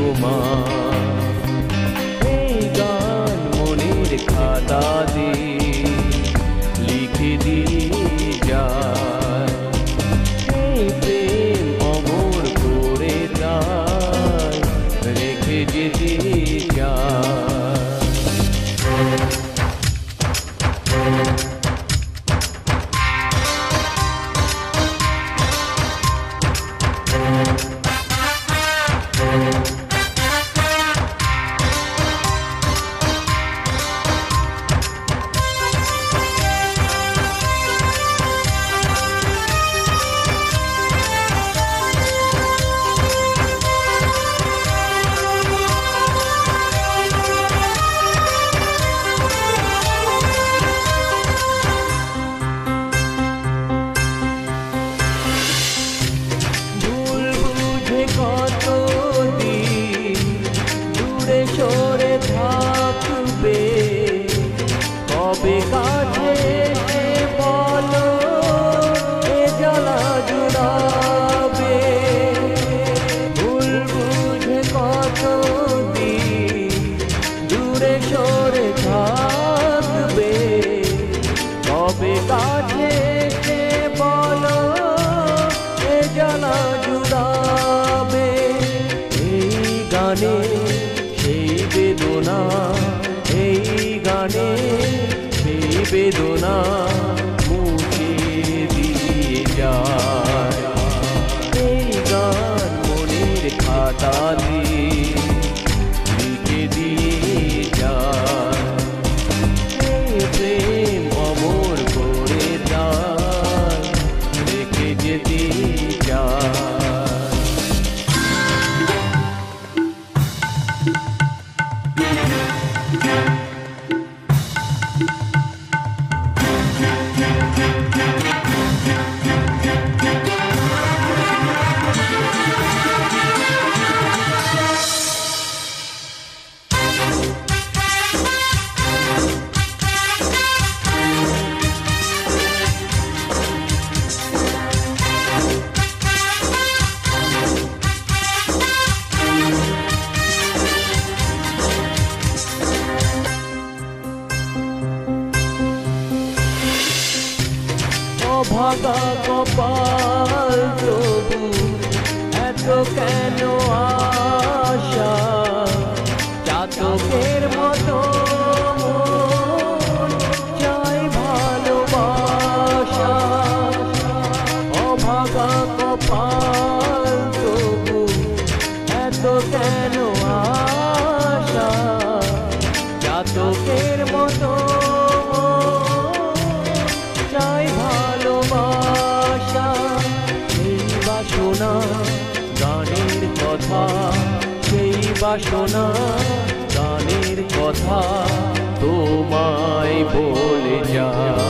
তোমার। এই গান মনের খাতা দিয়ে লিখে দিয়ে যায়, এই প্রেম অমর করে তাই রেখে যেতে যায়। সরে থাকবে কবে কাছে এসে বলো এ জ্বালা জুড়াবে। ভুল বুঝে কতদিন দূরে সরে থাকবে কবে কাছে এসে বলো এ জ্বালা জুড়াবে। এই গানে সেই বেদনা, এই গানে সেই বেদনা মুছে দিয়ে যায়। এই গান মনের খাতা দিয়ে লিখে দিয়ে যায়, এই প্রেম অমর করে যায় রেখে যেতে যায়। ভাগা কপাল তবু এত কেন আশা, চাতকের মতো চাই ভালোবাসা। অভাগা কপাল তবু এত কেন আশা, চাতকের মতো চাই ভালোবাসা। সেই বাসনা গানের কথা, সেই বাসনা গানের কথা তোমায় বলে যায়।